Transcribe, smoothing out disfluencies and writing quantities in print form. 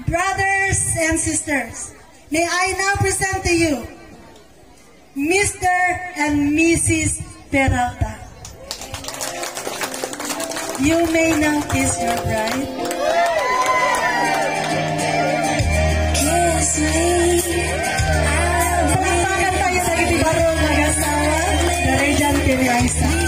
Brothers and sisters, may I now present to you Mr. and Mrs. Peralta. You may now kiss your bride. Kiss me. Palakpakan tayo sa itibarong mag-asawa. Dari dyan, Piliang Isa.